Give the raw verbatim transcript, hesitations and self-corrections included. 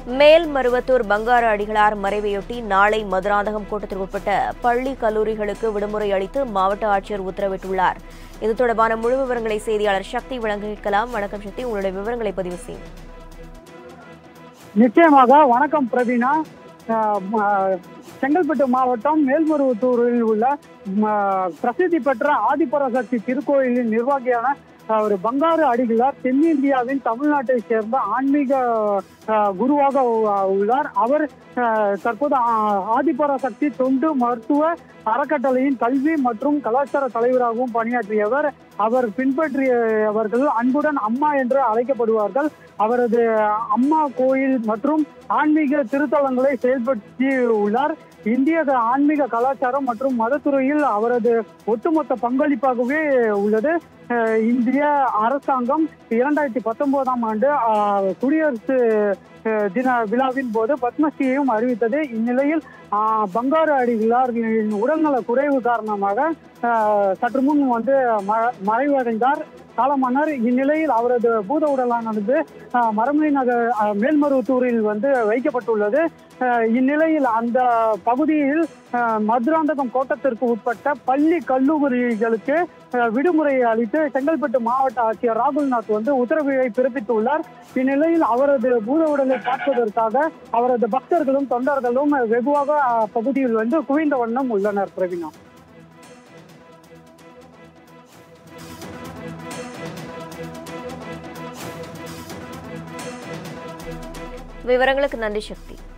மேல்மருவத்தூர் பங்காரு அடிகளார் மறைவையொட்டி நாளை மதுராந்தகம் கோட்டத்திற்கு உட்பட்ட பள்ளி கல்லூரிகளுக்கு விடுமுறை அளித்து மாவட்ட ஆட்சியர் உத்தரவிட்டுள்ளார். இது தொடர்பான முழு விவரங்களை செய்தியாளர் சக்தி வழங்க கேட்கலாம். வணக்கம் சக்தி, உங்களுடைய விவரங்களை பதிவு செய்யும். நிச்சயமாக. வணக்கம் பிரவீனா. செங்கல்பட்டு மாவட்டம் மேல்மருவத்தூரில் உள்ள பிரசித்தி பெற்ற ஆதிபராசக்தி திருக்கோயிலின் நிர்வாகியான ஒரு பங்காரு அடிகளார் தென்னிந்தியாவின் தமிழ்நாட்டை சேர்ந்த ஆன்மீக குருவாக உள்ளார். அவர் தற்போது ஆதிபராசக்தி தொண்டு மருத்துவ அறக்கட்டளையின் கல்வி மற்றும் கலாச்சார தலைவராகவும் பணியாற்றியவர். அவர் பின்பற்றியவர்கள் அன்புடன் அம்மா என்று அழைக்கப்படுவார்கள். அவரது அம்மா கோயில் மற்றும் ஆன்மீக திருத்தலங்களை செயல்படுத்தி உள்ளார். இந்திய ஆன்மீக கலாச்சாரம் மற்றும் மதத்துறையில் அவரது ஒட்டுமொத்த பங்களிப்பாகவே உள்ளது. இந்திய அரசாங்கம் இரண்டாயிரத்தி பத்தொன்பதாம் ஆண்டு குடியரசு தின விழாவின் போது பத்மஸ்ரீயையும் அறிவித்தது. இந்நிலையில் பங்காரு அடிகளாரின் உடல்நல குறைவு காரணமாக சற்று முன் வந்து மறைவடைந்தார், காலமானார். இந்நிலையில் அவரது பூத உடலானது மரமலை நகர் மேல்மருவத்தூரில் வந்து வைக்கப்பட்டுள்ளது. இந்நிலையில் அந்த பகுதியில் மதுராந்தகம் கோட்டத்திற்கு உட்பட்ட பள்ளி கல்லூரிகளுக்கு விடுமுறை அளித்து செங்கல்பட்டு மாவட்ட ஆட்சியர் ராகுல்நாத் வந்து உத்தரவை பிறப்பித்துள்ளார். இந்நிலையில் அவரது பூத உடலை பார்ப்பதற்காக அவரது பக்தர்களும் தொண்டர்களும் வெகுவாக பகுதியில் வந்து குவிந்த வண்ணம் உள்ளனர். பிரவீனா, விவரங்களுக்கு நன்றி சக்தி.